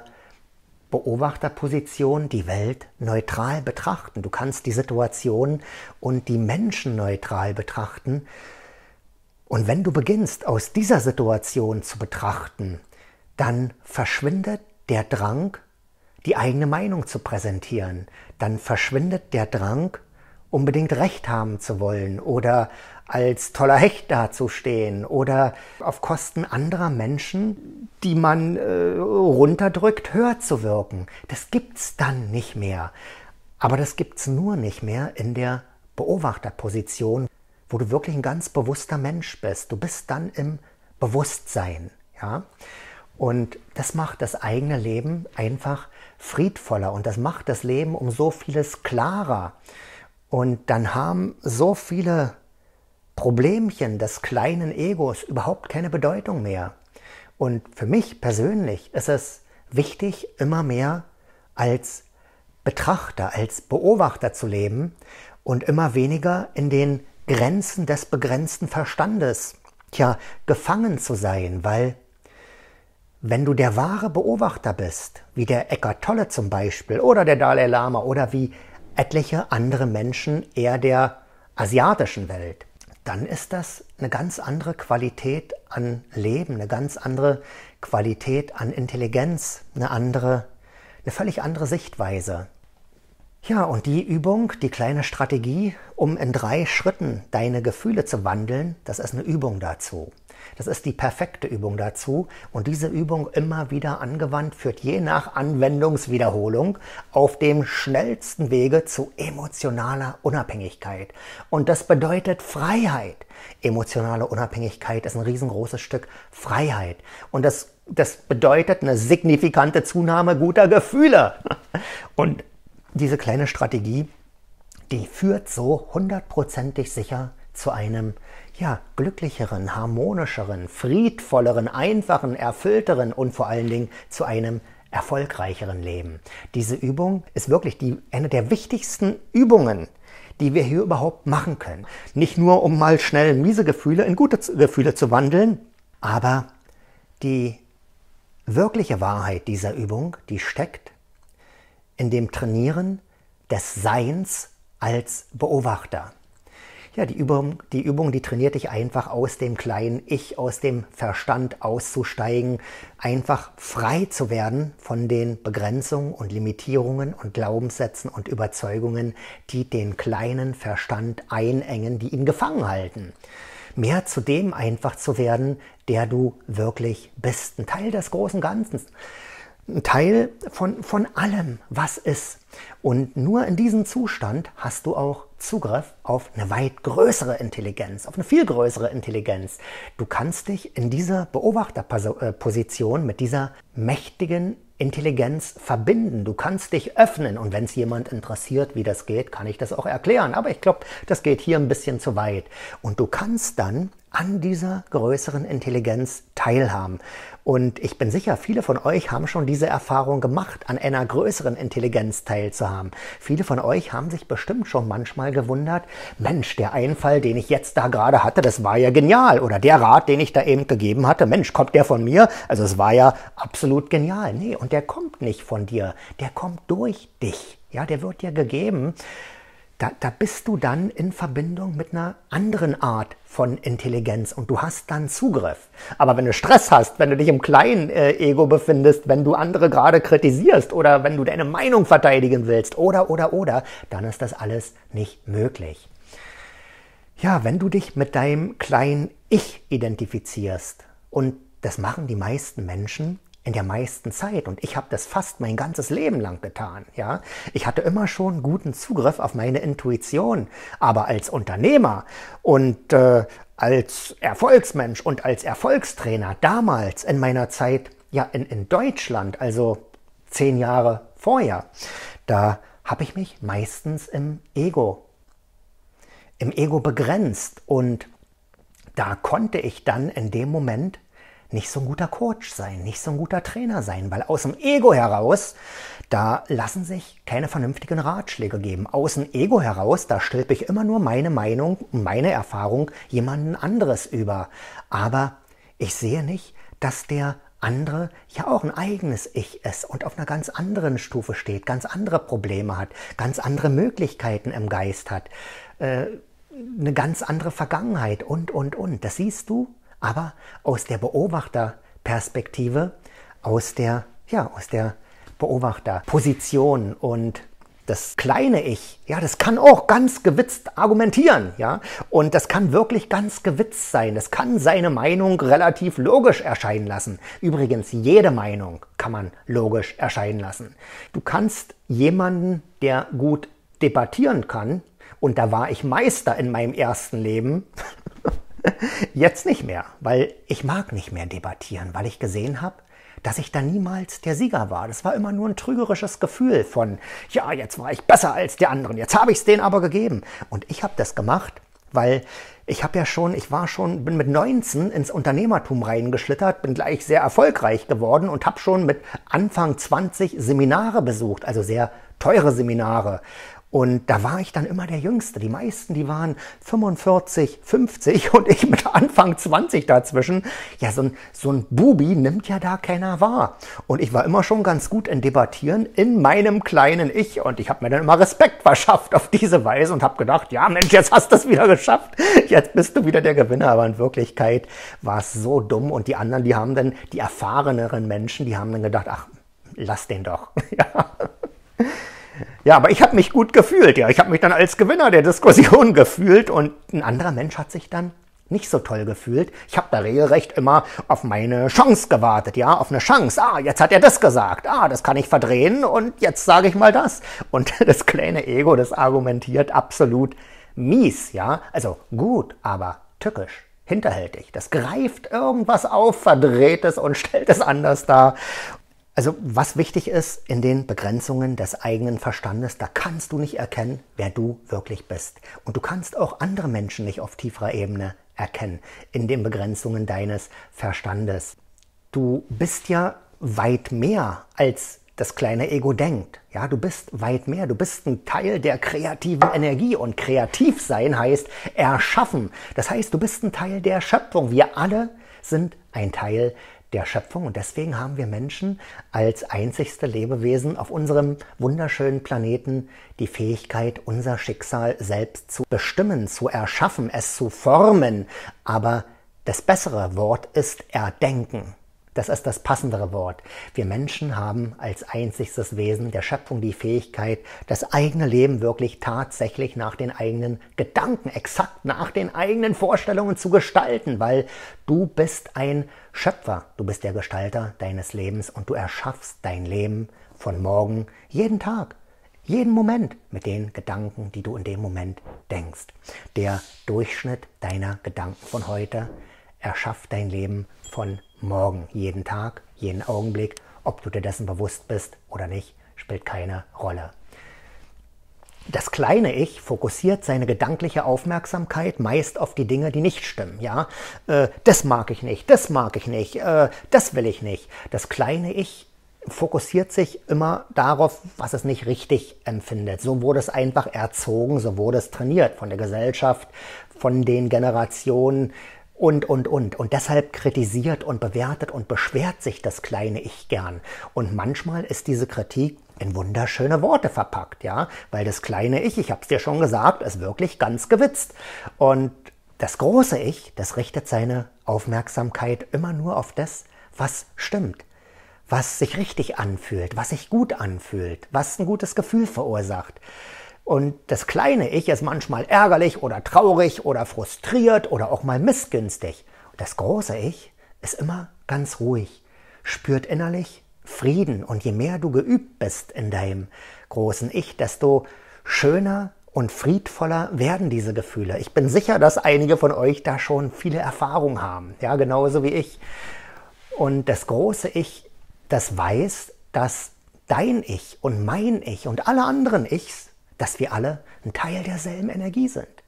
Beobachterposition die Welt neutral betrachten. Du kannst die Situation und die Menschen neutral betrachten. Und wenn du beginnst, aus dieser Situation zu betrachten, dann verschwindet der Drang, die eigene Meinung zu präsentieren. Dann verschwindet der Drang, unbedingt Recht haben zu wollen oder als toller Hecht dazustehen oder auf Kosten anderer Menschen, die man äh, runterdrückt, höher zu wirken. Das gibt's dann nicht mehr. Aber das gibt's nur nicht mehr in der Beobachterposition, wo du wirklich ein ganz bewusster Mensch bist. Du bist dann im Bewusstsein, ja? Und das macht das eigene Leben einfach friedvoller und das macht das Leben um so vieles klarer. Und dann haben so viele Problemchen des kleinen Egos überhaupt keine Bedeutung mehr. Und für mich persönlich ist es wichtig, immer mehr als Betrachter, als Beobachter zu leben und immer weniger in den Grenzen des begrenzten Verstandes, tja, gefangen zu sein, weil wenn du der wahre Beobachter bist, wie der Eckhart Tolle zum Beispiel oder der Dalai Lama oder wie etliche andere Menschen eher der asiatischen Welt, dann ist das eine ganz andere Qualität an Leben, eine ganz andere Qualität an Intelligenz, eine andere, eine völlig andere Sichtweise. Ja, und die Übung, die kleine Strategie, um in drei Schritten deine Gefühle zu wandeln, das ist eine Übung dazu. Das ist die perfekte Übung dazu. Und diese Übung immer wieder angewandt führt je nach Anwendungswiederholung auf dem schnellsten Wege zu emotionaler Unabhängigkeit. Und das bedeutet Freiheit. Emotionale Unabhängigkeit ist ein riesengroßes Stück Freiheit. Und das, das bedeutet eine signifikante Zunahme guter Gefühle. Und diese kleine Strategie, die führt so hundertprozentig sicher zu einem ja, glücklicheren, harmonischeren, friedvolleren, einfachen, erfüllteren und vor allen Dingen zu einem erfolgreicheren Leben. Diese Übung ist wirklich die, eine der wichtigsten Übungen, die wir hier überhaupt machen können. Nicht nur, um mal schnell miese Gefühle in gute Gefühle zu wandeln, aber die wirkliche Wahrheit dieser Übung, die steckt in dem Trainieren des Seins als Beobachter. Ja, die Übung, die Übung, die trainiert dich einfach aus dem kleinen Ich, aus dem Verstand auszusteigen, einfach frei zu werden von den Begrenzungen und Limitierungen und Glaubenssätzen und Überzeugungen, die den kleinen Verstand einengen, die ihn gefangen halten. Mehr zu dem einfach zu werden, der du wirklich bist, ein Teil des großen Ganzen. Ein Teil von, von allem, was ist. Und nur in diesem Zustand hast du auch Zugriff auf eine weit größere Intelligenz, auf eine viel größere Intelligenz. Du kannst dich in dieser Beobachterposition mit dieser mächtigen Intelligenz verbinden. Du kannst dich öffnen und wenn es jemand interessiert, wie das geht, kann ich das auch erklären. Aber ich glaube, das geht hier ein bisschen zu weit. Und du kannst dann an dieser größeren Intelligenz teilhaben. Und ich bin sicher, viele von euch haben schon diese Erfahrung gemacht, an einer größeren Intelligenz teilzuhaben. Viele von euch haben sich bestimmt schon manchmal gewundert, Mensch, der Einfall, den ich jetzt da gerade hatte, das war ja genial. Oder der Rat, den ich da eben gegeben hatte, Mensch, kommt der von mir? Also es war ja absolut genial. Nee, und der kommt nicht von dir, der kommt durch dich. Ja, der wird dir gegeben. Da, da bist du dann in Verbindung mit einer anderen Art von Intelligenz und du hast dann Zugriff. Aber wenn du Stress hast, wenn du dich im kleinen äh, Ego befindest, wenn du andere gerade kritisierst oder wenn du deine Meinung verteidigen willst oder, oder, oder, dann ist das alles nicht möglich. Ja, wenn du dich mit deinem kleinen Ich identifizierst und das machen die meisten Menschen in der meisten Zeit. Und ich habe das fast mein ganzes Leben lang getan. Ja? Ich hatte immer schon guten Zugriff auf meine Intuition. Aber als Unternehmer und äh, als Erfolgsmensch und als Erfolgstrainer damals in meiner Zeit ja in, in Deutschland, also zehn Jahre vorher, da habe ich mich meistens im Ego im Ego begrenzt. Und da konnte ich dann in dem Moment nicht so ein guter Coach sein, nicht so ein guter Trainer sein, weil aus dem Ego heraus, da lassen sich keine vernünftigen Ratschläge geben. Aus dem Ego heraus, da stülpe ich immer nur meine Meinung und meine Erfahrung jemandem anderes über. Aber ich sehe nicht, dass der andere ja auch ein eigenes Ich ist und auf einer ganz anderen Stufe steht, ganz andere Probleme hat, ganz andere Möglichkeiten im Geist hat, äh, eine ganz andere Vergangenheit und, und, und. Das siehst du, aber aus der Beobachterperspektive, aus der, ja, aus der Beobachterposition. Und das kleine Ich, ja, das kann auch ganz gewitzt argumentieren, ja, und das kann wirklich ganz gewitzt sein. Das kann seine Meinung relativ logisch erscheinen lassen. Übrigens, jede Meinung kann man logisch erscheinen lassen. Du kannst jemanden, der gut debattieren kann, und da war ich Meister in meinem ersten Leben, jetzt nicht mehr, weil ich mag nicht mehr debattieren, weil ich gesehen habe, dass ich da niemals der Sieger war. Das war immer nur ein trügerisches Gefühl von, ja, jetzt war ich besser als die anderen, jetzt habe ich es denen aber gegeben. Und ich habe das gemacht, weil ich habe ja schon, ich war schon, bin mit neunzehn ins Unternehmertum reingeschlittert, bin gleich sehr erfolgreich geworden und habe schon mit Anfang zwanzig Seminare besucht, also sehr teure Seminare. Und da war ich dann immer der Jüngste. Die meisten, die waren fünfundvierzig, fünfzig und ich mit Anfang zwanzig dazwischen. Ja, so ein, so ein Bubi nimmt ja da keiner wahr. Und ich war immer schon ganz gut in Debattieren in meinem kleinen Ich. Und ich habe mir dann immer Respekt verschafft auf diese Weise und habe gedacht, ja Mensch, jetzt hast du es wieder geschafft. Jetzt bist du wieder der Gewinner. Aber in Wirklichkeit war es so dumm. Und die anderen, die haben dann, die erfahreneren Menschen, die haben dann gedacht, ach, lass den doch. Ja. Ja, aber ich habe mich gut gefühlt, ja. Ich habe mich dann als Gewinner der Diskussion gefühlt und ein anderer Mensch hat sich dann nicht so toll gefühlt. Ich habe da regelrecht immer auf meine Chance gewartet, ja, auf eine Chance. Ah, jetzt hat er das gesagt. Ah, das kann ich verdrehen und jetzt sage ich mal das. Und das kleine Ego, das argumentiert absolut mies, ja. Also gut, aber tückisch, hinterhältig. Das greift irgendwas auf, verdreht es und stellt es anders dar. Also was wichtig ist in den Begrenzungen des eigenen Verstandes, da kannst du nicht erkennen, wer du wirklich bist. Und du kannst auch andere Menschen nicht auf tieferer Ebene erkennen in den Begrenzungen deines Verstandes. Du bist ja weit mehr, als das kleine Ego denkt. Ja, du bist weit mehr. Du bist ein Teil der kreativen Energie. Und kreativ sein heißt erschaffen. Das heißt, du bist ein Teil der Schöpfung. Wir alle sind ein Teil der Schöpfung. Und deswegen haben wir Menschen als einzigste Lebewesen auf unserem wunderschönen Planeten die Fähigkeit, unser Schicksal selbst zu bestimmen, zu erschaffen, es zu formen. Aber das bessere Wort ist erdenken. Das ist das passendere Wort. Wir Menschen haben als einzigstes Wesen der Schöpfung die Fähigkeit, das eigene Leben wirklich tatsächlich nach den eigenen Gedanken, exakt nach den eigenen Vorstellungen zu gestalten, weil du bist ein Schöpfer, du bist der Gestalter deines Lebens und du erschaffst dein Leben von morgen jeden Tag, jeden Moment mit den Gedanken, die du in dem Moment denkst. Der Durchschnitt deiner Gedanken von heute erschafft dein Leben von morgen, jeden Tag, jeden Augenblick. Ob du dir dessen bewusst bist oder nicht, spielt keine Rolle. Das kleine Ich fokussiert seine gedankliche Aufmerksamkeit meist auf die Dinge, die nicht stimmen. Ja, äh, das mag ich nicht, das mag ich nicht, äh, das will ich nicht. Das kleine Ich fokussiert sich immer darauf, was es nicht richtig empfindet. So wurde es einfach erzogen, so wurde es trainiert von der Gesellschaft, von den Generationen, Und, und, und. Und deshalb kritisiert und bewertet und beschwert sich das kleine Ich gern. Und manchmal ist diese Kritik in wunderschöne Worte verpackt, ja. Weil das kleine Ich, ich habe es dir schon gesagt, ist wirklich ganz gewitzt. Und das große Ich, das richtet seine Aufmerksamkeit immer nur auf das, was stimmt. Was sich richtig anfühlt, was sich gut anfühlt, was ein gutes Gefühl verursacht. Und das kleine Ich ist manchmal ärgerlich oder traurig oder frustriert oder auch mal missgünstig. Und das große Ich ist immer ganz ruhig, spürt innerlich Frieden. Und je mehr du geübt bist in deinem großen Ich, desto schöner und friedvoller werden diese Gefühle. Ich bin sicher, dass einige von euch da schon viele Erfahrungen haben, ja, genauso wie ich. Und das große Ich, das weiß, dass dein Ich und mein Ich und alle anderen Ichs, dass wir alle ein Teil derselben Energie sind.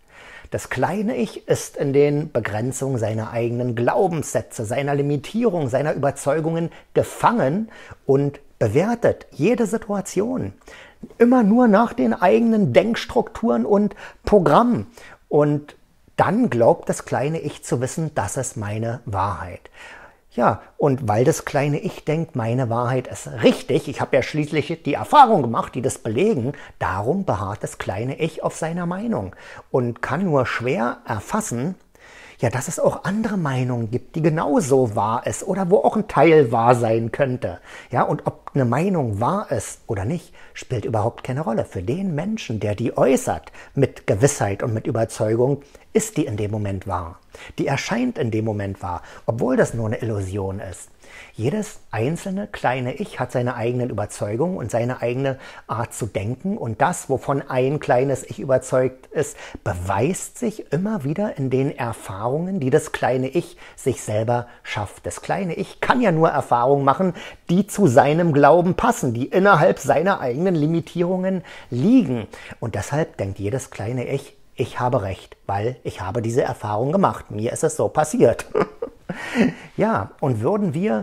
Das kleine Ich ist in den Begrenzungen seiner eigenen Glaubenssätze, seiner Limitierung, seiner Überzeugungen gefangen und bewertet jede Situation immer nur nach den eigenen Denkstrukturen und Programmen. Und dann glaubt das kleine Ich zu wissen, das ist meine Wahrheit. Ja, und weil das kleine Ich denkt, meine Wahrheit ist richtig, ich habe ja schließlich die Erfahrung gemacht, die das belegen, darum beharrt das kleine Ich auf seiner Meinung und kann nur schwer erfassen, ja, dass es auch andere Meinungen gibt, die genauso wahr ist oder wo auch ein Teil wahr sein könnte. Ja, und ob eine Meinung wahr ist oder nicht, spielt überhaupt keine Rolle. Für den Menschen, der die äußert, mit Gewissheit und mit Überzeugung, ist die in dem Moment wahr. Die erscheint in dem Moment wahr, obwohl das nur eine Illusion ist. Jedes einzelne kleine Ich hat seine eigenen Überzeugungen und seine eigene Art zu denken. Und das, wovon ein kleines Ich überzeugt ist, beweist sich immer wieder in den Erfahrungen, die das kleine Ich sich selber schafft. Das kleine Ich kann ja nur Erfahrungen machen, die zu seinem Glauben passen, die innerhalb seiner eigenen Limitierungen liegen. Und deshalb denkt jedes kleine Ich, ich habe recht, weil ich habe diese Erfahrung gemacht. Mir ist es so passiert. Ja, und würden wir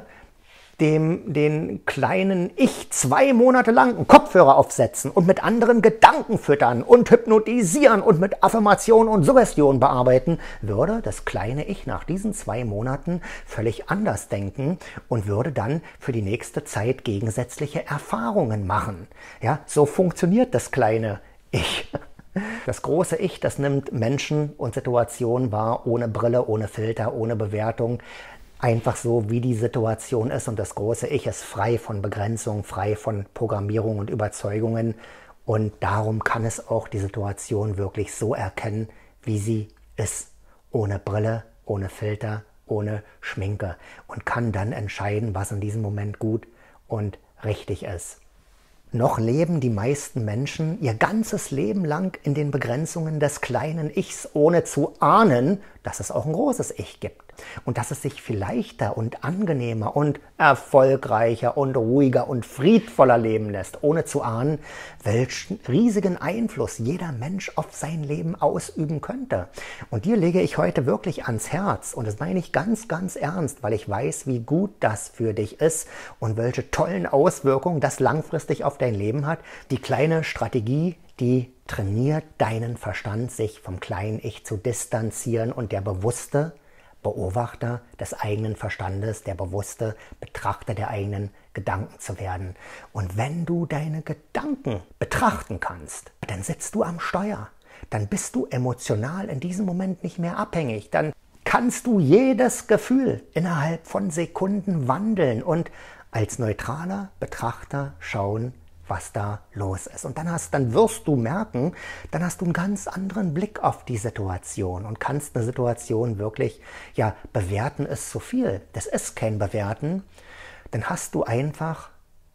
dem den kleinen Ich zwei Monate lang einen Kopfhörer aufsetzen und mit anderen Gedanken füttern und hypnotisieren und mit Affirmation und Suggestion bearbeiten, würde das kleine Ich nach diesen zwei Monaten völlig anders denken und würde dann für die nächste Zeit gegensätzliche Erfahrungen machen. Ja, so funktioniert das kleine Ich. Das große Ich, das nimmt Menschen und Situationen wahr, ohne Brille, ohne Filter, ohne Bewertung, einfach so, wie die Situation ist. Und das große Ich ist frei von Begrenzung, frei von Programmierung und Überzeugungen. Und darum kann es auch die Situation wirklich so erkennen, wie sie ist, ohne Brille, ohne Filter, ohne Schminke. Und kann dann entscheiden, was in diesem Moment gut und richtig ist. Noch leben die meisten Menschen ihr ganzes Leben lang in den Begrenzungen des kleinen Ichs, ohne zu ahnen, dass es auch ein großes Ich gibt. Und dass es sich viel leichter und angenehmer und erfolgreicher und ruhiger und friedvoller leben lässt, ohne zu ahnen, welchen riesigen Einfluss jeder Mensch auf sein Leben ausüben könnte. Und dir lege ich heute wirklich ans Herz, und das meine ich ganz, ganz ernst, weil ich weiß, wie gut das für dich ist und welche tollen Auswirkungen das langfristig auf dein Leben hat. Die kleine Strategie, die trainiert deinen Verstand, sich vom kleinen Ich zu distanzieren und der bewusste Beobachter des eigenen Verstandes, der bewusste Betrachter der eigenen Gedanken zu werden. Und wenn du deine Gedanken betrachten kannst, dann sitzt du am Steuer. Dann bist du emotional in diesem Moment nicht mehr abhängig. Dann kannst du jedes Gefühl innerhalb von Sekunden wandeln und als neutraler Betrachter schauen, was da los ist. Und dann, hast, dann wirst du merken, dann hast du einen ganz anderen Blick auf die Situation und kannst eine Situation wirklich, ja, bewerten ist zu viel. Das ist kein Bewerten. Dann hast du einfach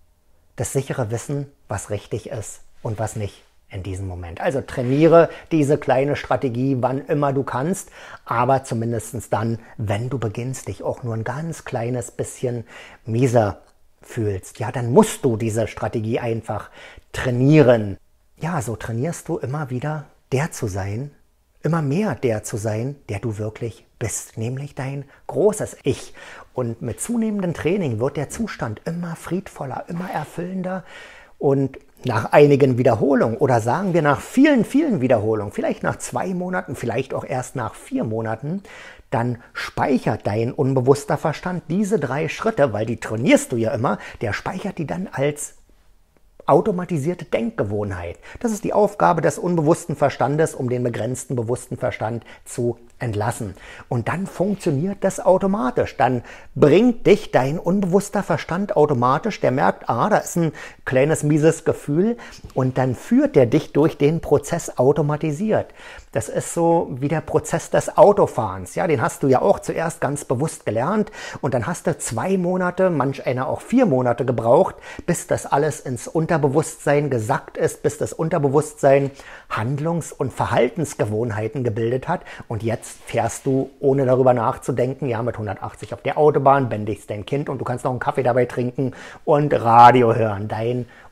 das sichere Wissen, was richtig ist und was nicht in diesem Moment. Also trainiere diese kleine Strategie, wann immer du kannst, aber zumindest dann, wenn du beginnst, dich auch nur ein ganz kleines bisschen mieser fühlst, ja, dann musst du diese Strategie einfach trainieren. Ja, so trainierst du immer wieder der zu sein, immer mehr der zu sein, der du wirklich bist, nämlich dein großes Ich. Und mit zunehmendem Training wird der Zustand immer friedvoller, immer erfüllender und nach einigen Wiederholungen oder sagen wir nach vielen, vielen Wiederholungen, vielleicht nach zwei Monaten, vielleicht auch erst nach vier Monaten, dann speichert dein unbewusster Verstand diese drei Schritte, weil die trainierst du ja immer, der speichert die dann als automatisierte Denkgewohnheit. Das ist die Aufgabe des unbewussten Verstandes, um den begrenzten bewussten Verstand zu entlassen. Und dann funktioniert das automatisch. Dann bringt dich dein unbewusster Verstand automatisch, der merkt, ah, da ist ein kleines mieses Gefühl und dann führt der dich durch den Prozess automatisiert. Das ist so wie der Prozess des Autofahrens. Ja, den hast du ja auch zuerst ganz bewusst gelernt und dann hast du zwei Monate, manch einer auch vier Monate gebraucht, bis das alles ins Unterbewusstsein gesackt ist, bis das Unterbewusstsein Handlungs- und Verhaltensgewohnheiten gebildet hat und jetzt fährst du, ohne darüber nachzudenken, ja, mit hundertachtzig auf der Autobahn, bändigst dein Kind und du kannst noch einen Kaffee dabei trinken und Radio hören. Dein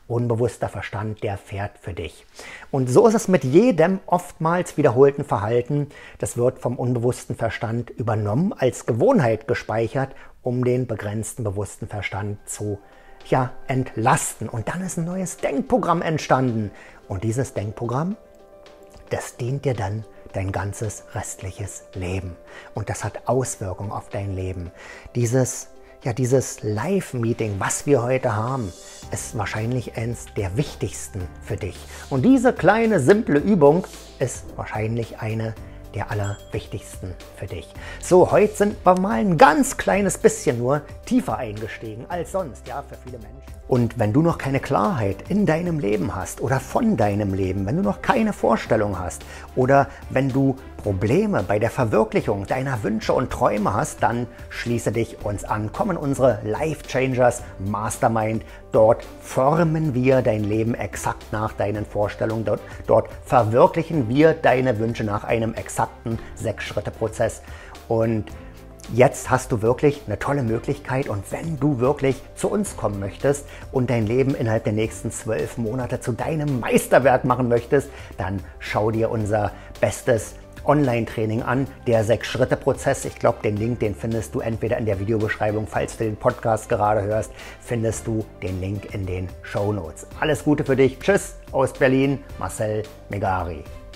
unbewusster Verstand, der fährt für dich. Und so ist es mit jedem oftmals wiederholten Verhalten. Das wird vom unbewussten Verstand übernommen, als Gewohnheit gespeichert, um den begrenzten bewussten Verstand zu ja, entlasten. Und dann ist ein neues Denkprogramm entstanden. Und dieses Denkprogramm, das dient dir dann dein ganzes restliches Leben. Und das hat Auswirkungen auf dein Leben. Dieses, ja, dieses Live-Meeting, was wir heute haben, ist wahrscheinlich eines der wichtigsten für dich. Und diese kleine, simple Übung ist wahrscheinlich eine der allerwichtigsten für dich. So, heute sind wir mal ein ganz kleines bisschen nur tiefer eingestiegen als sonst, ja, für viele Menschen. Und wenn du noch keine Klarheit in deinem Leben hast oder von deinem Leben, wenn du noch keine Vorstellung hast oder wenn du Probleme bei der Verwirklichung deiner Wünsche und Träume hast, dann schließe dich uns an. Komm in unsere Life Changers Mastermind. Dort formen wir dein Leben exakt nach deinen Vorstellungen. Dort, dort verwirklichen wir deine Wünsche nach einem exakten Sechs-Schritte-Prozess. Und jetzt hast du wirklich eine tolle Möglichkeit, und wenn du wirklich zu uns kommen möchtest und dein Leben innerhalb der nächsten zwölf Monate zu deinem Meisterwerk machen möchtest, dann schau dir unser bestes Online-Training an, der Sechs-Schritte-Prozess. Ich glaube, den Link, den findest du entweder in der Videobeschreibung, falls du den Podcast gerade hörst, findest du den Link in den Shownotes. Alles Gute für dich. Tschüss aus Berlin, Marcel Megari.